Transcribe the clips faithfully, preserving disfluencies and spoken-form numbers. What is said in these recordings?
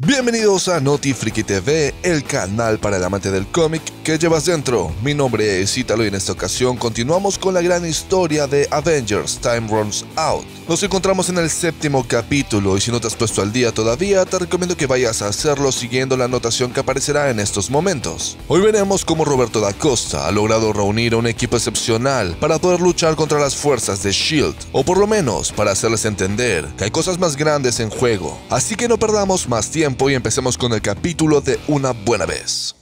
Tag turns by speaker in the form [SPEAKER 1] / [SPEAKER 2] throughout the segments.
[SPEAKER 1] Bienvenidos a Noti Friki T V, el canal para el amante del cómic que llevas dentro. Mi nombre es Ítalo y en esta ocasión continuamos con la gran historia de Avengers Time Runs Out. Nos encontramos en el séptimo capítulo y si no te has puesto al día todavía, te recomiendo que vayas a hacerlo siguiendo la anotación que aparecerá en estos momentos. Hoy veremos cómo Roberto Da Costa ha logrado reunir a un equipo excepcional para poder luchar contra las fuerzas de Shield, o por lo menos para hacerles entender que hay cosas más grandes en juego. Así que no perdamos más tiempo y empecemos con el capítulo de una buena vez.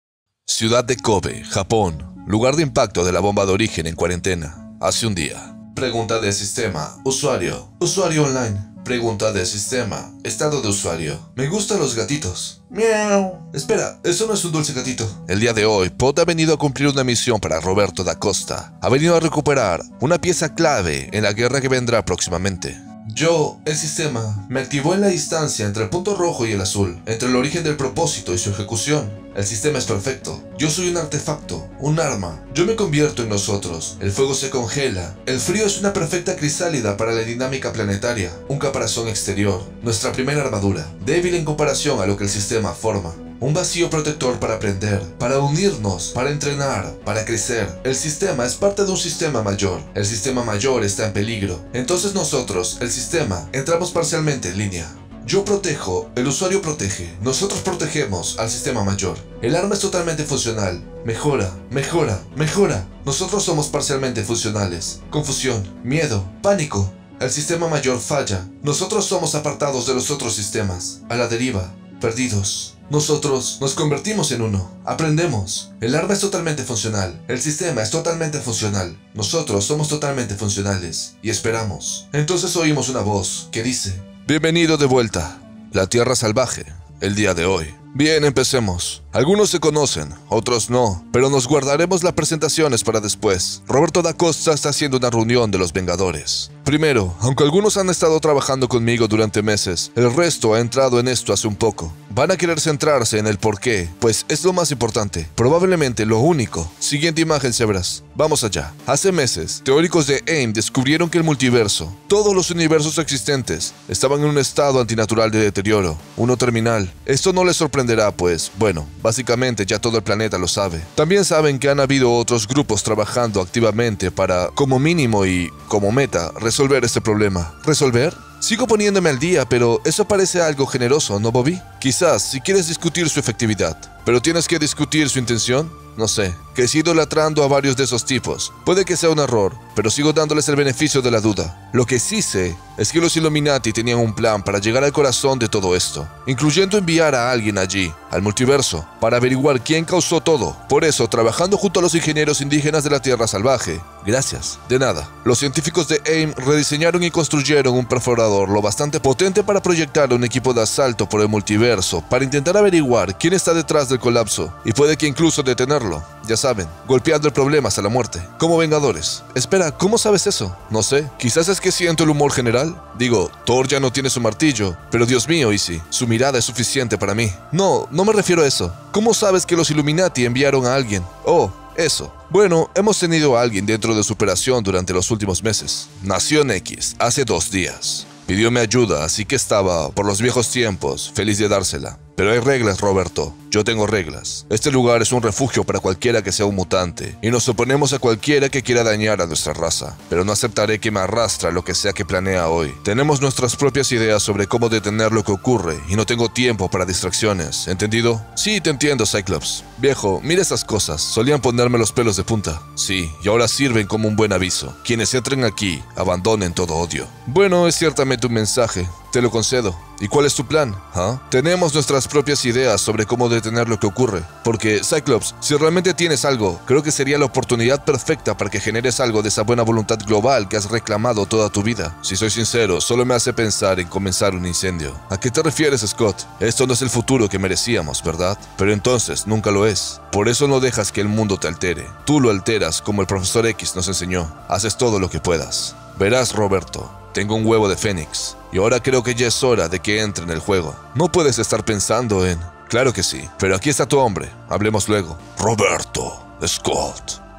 [SPEAKER 1] Ciudad de Kobe, Japón, lugar de impacto de la bomba de origen en cuarentena. Hace un día. Pregunta de sistema, usuario, usuario online. Pregunta de sistema, estado de usuario. Me gustan los gatitos. Miau. Espera, eso no es un dulce gatito. El día de hoy, Pod ha venido a cumplir una misión para Roberto Da Costa. Ha venido a recuperar una pieza clave en la guerra que vendrá próximamente. Yo, el sistema, me activó en la distancia entre el punto rojo y el azul, entre el origen del propósito y su ejecución. El sistema es perfecto. Yo soy un artefacto, un arma. Yo me convierto en nosotros. El fuego se congela. El frío es una perfecta crisálida para la dinámica planetaria. Un caparazón exterior. Nuestra primera armadura. Débil en comparación a lo que el sistema forma. Un vacío protector para aprender, para unirnos, para entrenar, para crecer. El sistema es parte de un sistema mayor. El sistema mayor está en peligro. Entonces nosotros, el sistema, entramos parcialmente en línea. Yo protejo, el usuario protege, nosotros protegemos al sistema mayor. El arma es totalmente funcional. Mejora, mejora, mejora. Nosotros somos parcialmente funcionales. Confusión, miedo, pánico. El sistema mayor falla. Nosotros somos apartados de los otros sistemas. A la deriva, perdidos. Nosotros nos convertimos en uno. Aprendemos. El arma es totalmente funcional. El sistema es totalmente funcional. Nosotros somos totalmente funcionales. Y esperamos. Entonces oímos una voz que dice: bienvenido de vuelta. La Tierra Salvaje. El día de hoy. Bien, empecemos. Algunos se conocen, otros no, pero nos guardaremos las presentaciones para después. Roberto Da Costa está haciendo una reunión de los Vengadores. Primero, aunque algunos han estado trabajando conmigo durante meses, el resto ha entrado en esto hace un poco. Van a querer centrarse en el porqué, pues es lo más importante, probablemente lo único. Siguiente imagen, cebras. Vamos allá. Hace meses, teóricos de AIM descubrieron que el multiverso, todos los universos existentes, estaban en un estado antinatural de deterioro, uno terminal. Esto no les sorprenderá, pues, bueno, básicamente ya todo el planeta lo sabe. También saben que han habido otros grupos trabajando activamente para, como mínimo y como meta, resolver este problema. ¿Resolver? Sigo poniéndome al día, pero eso parece algo generoso, ¿no, Bobby? Quizás, si quieres discutir su efectividad. ¿Pero tienes que discutir su intención? No sé. Crecí idolatrando a varios de esos tipos. Puede que sea un error, pero sigo dándoles el beneficio de la duda. Lo que sí sé es que los Illuminati tenían un plan para llegar al corazón de todo esto, incluyendo enviar a alguien allí, al multiverso, para averiguar quién causó todo. Por eso, trabajando junto a los ingenieros indígenas de la Tierra Salvaje, gracias, de nada, los científicos de AIM rediseñaron y construyeron un perforador lo bastante potente para proyectar un equipo de asalto por el multiverso para intentar averiguar quién está detrás del colapso y puede que incluso detenerlo. Ya saben, golpeando el problema hasta la muerte, como Vengadores. Espera, ¿cómo sabes eso? No sé, quizás es que siento el humor general. Digo, Thor ya no tiene su martillo, pero Dios mío, Easy, su mirada es suficiente para mí. No, no me refiero a eso. ¿Cómo sabes que los Illuminati enviaron a alguien? Oh, eso. Bueno, hemos tenido a alguien dentro de su operación durante los últimos meses. Nación X, hace dos días. Pidió mi ayuda, así que estaba, por los viejos tiempos, feliz de dársela. Pero hay reglas, Roberto. Yo tengo reglas. Este lugar es un refugio para cualquiera que sea un mutante, y nos oponemos a cualquiera que quiera dañar a nuestra raza. Pero no aceptaré que me arrastre lo que sea que planea hoy. Tenemos nuestras propias ideas sobre cómo detener lo que ocurre, y no tengo tiempo para distracciones. ¿Entendido? Sí, te entiendo, Cyclops. Viejo, mira esas cosas. Solían ponerme los pelos de punta. Sí, y ahora sirven como un buen aviso. Quienes entren aquí, abandonen todo odio. Bueno, es ciertamente un mensaje. Te lo concedo. ¿Y cuál es tu plan? ¿Ah? Tenemos nuestras propias ideas sobre cómo detener lo que ocurre. Porque, Cyclops, si realmente tienes algo, creo que sería la oportunidad perfecta para que generes algo de esa buena voluntad global que has reclamado toda tu vida. Si soy sincero, solo me hace pensar en comenzar un incendio. ¿A qué te refieres, Scott? Esto no es el futuro que merecíamos, ¿verdad? Pero entonces, nunca lo es. Por eso no dejas que el mundo te altere. Tú lo alteras como el profesor X nos enseñó. Haces todo lo que puedas. Verás, Roberto, tengo un huevo de Fénix. Y ahora creo que ya es hora de que entre en el juego. No puedes estar pensando en... Claro que sí, pero aquí está tu hombre. Hablemos luego. Roberto, Scott.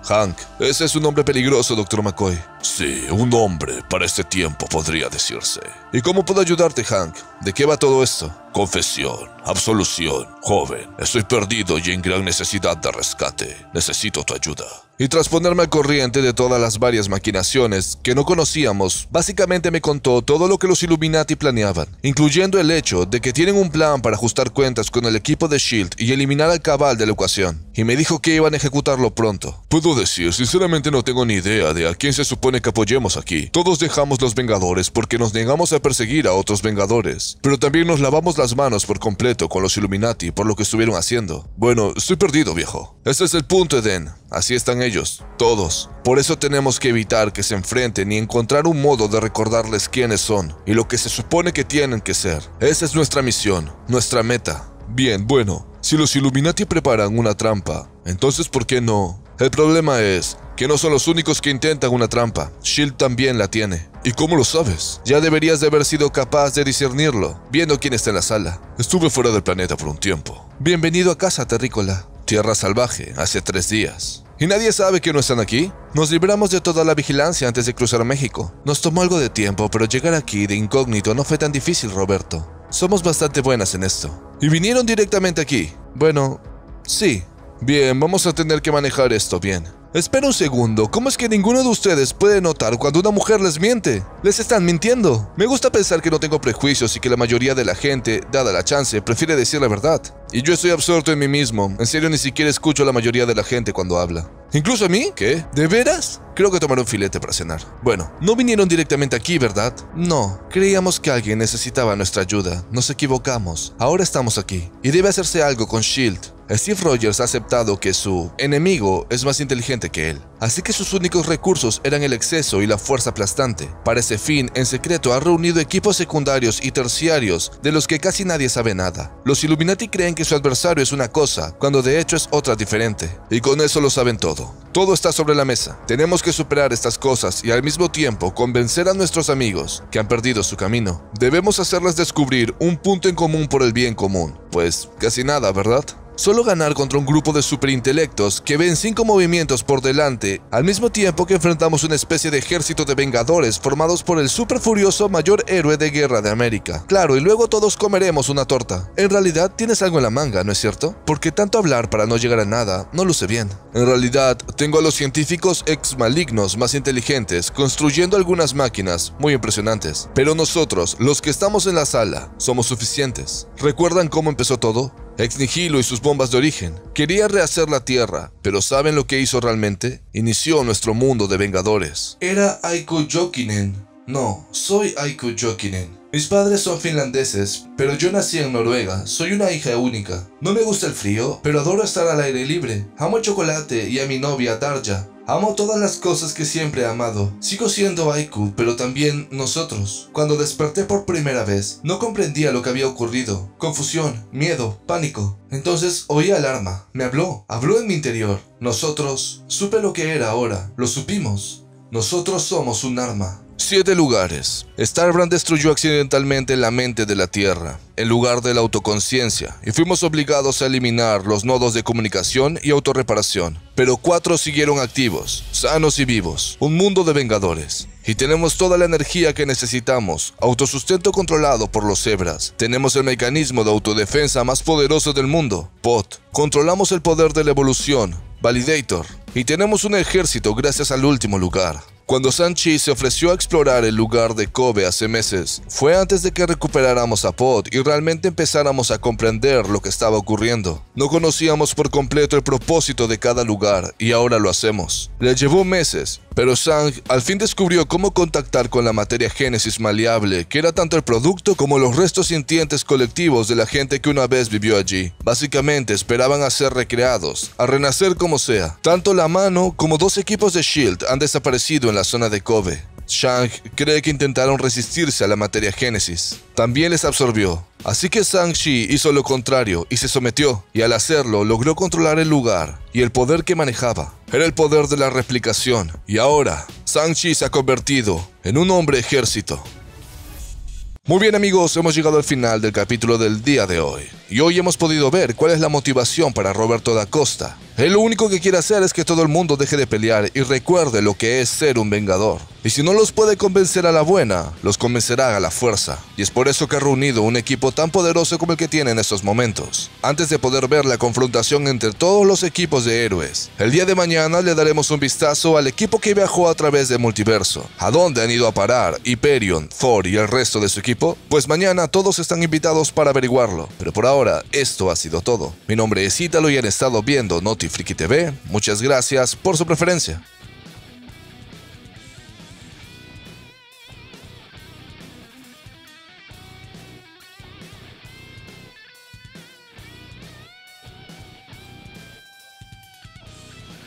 [SPEAKER 1] Hank, ese es un hombre peligroso, doctor McCoy. Sí, un hombre para este tiempo podría decirse. ¿Y cómo puedo ayudarte, Hank? ¿De qué va todo esto? Confesión, absolución. Joven, estoy perdido y en gran necesidad de rescate. Necesito tu ayuda. Y tras ponerme al corriente de todas las varias maquinaciones que no conocíamos, básicamente me contó todo lo que los Illuminati planeaban, incluyendo el hecho de que tienen un plan para ajustar cuentas con el equipo de Shield y eliminar al Cabal de la ecuación. Y me dijo que iban a ejecutarlo pronto. Puedo decir, sinceramente no tengo ni idea de a quién se supone que apoyemos aquí. Todos dejamos los Vengadores porque nos negamos a perseguir a otros Vengadores, pero también nos lavamos las manos por completo con los Illuminati por lo que estuvieron haciendo. Bueno, estoy perdido, viejo. Ese es el punto, Eden. Así están ellos, todos. Por eso tenemos que evitar que se enfrenten y encontrar un modo de recordarles quiénes son y lo que se supone que tienen que ser. Esa es nuestra misión, nuestra meta. Bien, bueno, si los Illuminati preparan una trampa, entonces ¿por qué no? El problema es que no son los únicos que intentan una trampa. Shield también la tiene. ¿Y cómo lo sabes? Ya deberías de haber sido capaz de discernirlo, viendo quién está en la sala. Estuve fuera del planeta por un tiempo. Bienvenido a casa, terrícola. Tierra salvaje, hace tres días. ¿Y nadie sabe que no están aquí? Nos libramos de toda la vigilancia antes de cruzar México. Nos tomó algo de tiempo, pero llegar aquí de incógnito no fue tan difícil, Roberto. Somos bastante buenas en esto. ¿Y vinieron directamente aquí? Bueno, sí. Bien, vamos a tener que manejar esto bien. Espera un segundo, ¿cómo es que ninguno de ustedes puede notar cuando una mujer les miente? Les están mintiendo. Me gusta pensar que no tengo prejuicios y que la mayoría de la gente, dada la chance, prefiere decir la verdad. Y yo estoy absorto en mí mismo. En serio, ni siquiera escucho a la mayoría de la gente cuando habla. ¿Incluso a mí? ¿Qué? ¿De veras? Creo que tomaré un filete para cenar. Bueno, no vinieron directamente aquí, ¿verdad? No, creíamos que alguien necesitaba nuestra ayuda. Nos equivocamos. Ahora estamos aquí. Y debe hacerse algo con Shield. Steve Rogers ha aceptado que su enemigo es más inteligente que él, así que sus únicos recursos eran el exceso y la fuerza aplastante. Para ese fin, en secreto ha reunido equipos secundarios y terciarios de los que casi nadie sabe nada. Los Illuminati creen que su adversario es una cosa, cuando de hecho es otra diferente, y con eso lo saben todo. Todo está sobre la mesa. Tenemos que superar estas cosas y al mismo tiempo convencer a nuestros amigos que han perdido su camino. Debemos hacerles descubrir un punto en común por el bien común. Pues casi nada, ¿verdad? Solo ganar contra un grupo de superintelectos que ven cinco movimientos por delante, al mismo tiempo que enfrentamos una especie de ejército de vengadores formados por el super furioso mayor héroe de guerra de América. Claro, y luego todos comeremos una torta. En realidad tienes algo en la manga, ¿no es cierto? Porque tanto hablar para no llegar a nada no luce bien. En realidad, tengo a los científicos ex malignos más inteligentes construyendo algunas máquinas muy impresionantes. Pero nosotros, los que estamos en la sala, somos suficientes. ¿Recuerdan cómo empezó todo? Ex Nihilo y sus bombas de origen. Quería rehacer la Tierra, pero ¿saben lo que hizo realmente? Inició nuestro mundo de vengadores. Era Aiko Jokinen. No, soy Aiko Jokinen. Mis padres son finlandeses, pero yo nací en Noruega. Soy una hija única. No me gusta el frío, pero adoro estar al aire libre. Amo el chocolate y a mi novia Darja. Amo todas las cosas que siempre he amado. Sigo siendo Aiku, pero también nosotros. Cuando desperté por primera vez, no comprendía lo que había ocurrido. Confusión, miedo, pánico. Entonces oí alarma. Me habló. Habló en mi interior. Nosotros. Supe lo que era ahora. Lo supimos. Nosotros somos un arma. Siete lugares. Starbrand destruyó accidentalmente la mente de la Tierra, en lugar de la autoconciencia, y fuimos obligados a eliminar los nodos de comunicación y autorreparación. Pero cuatro siguieron activos, sanos y vivos. Un mundo de vengadores. Y tenemos toda la energía que necesitamos, autosustento controlado por los Zebras. Tenemos el mecanismo de autodefensa más poderoso del mundo, P O T. Controlamos el poder de la evolución, Validator. Y tenemos un ejército gracias al último lugar. Cuando Shang-Chi se ofreció a explorar el lugar de Kobe hace meses, fue antes de que recuperáramos a P O D y realmente empezáramos a comprender lo que estaba ocurriendo. No conocíamos por completo el propósito de cada lugar y ahora lo hacemos. Le llevó meses, pero Shang al fin descubrió cómo contactar con la materia génesis maleable, que era tanto el producto como los restos sintientes colectivos de la gente que una vez vivió allí. Básicamente esperaban a ser recreados, a renacer como sea. Tanto la mano como dos equipos de Shield han desaparecido en la zona de Kobe. Shang cree que intentaron resistirse a la materia génesis. También les absorbió. Así que Shang-Chi hizo lo contrario y se sometió, y al hacerlo logró controlar el lugar y el poder que manejaba. Era el poder de la replicación, y ahora Shang-Chi se ha convertido en un hombre ejército. Muy bien amigos, hemos llegado al final del capítulo del día de hoy, y hoy hemos podido ver cuál es la motivación para Roberto da Costa. Él lo único que quiere hacer es que todo el mundo deje de pelear y recuerde lo que es ser un vengador. Y si no los puede convencer a la buena, los convencerá a la fuerza. Y es por eso que ha reunido un equipo tan poderoso como el que tiene en estos momentos. Antes de poder ver la confrontación entre todos los equipos de héroes, el día de mañana le daremos un vistazo al equipo que viajó a través del multiverso. ¿A dónde han ido a parar Hyperion, Thor y el resto de su equipo? Pues mañana todos están invitados para averiguarlo. Pero por ahora, esto ha sido todo. Mi nombre es Ítalo y han estado viendo Notifriki T V. Muchas gracias por su preferencia.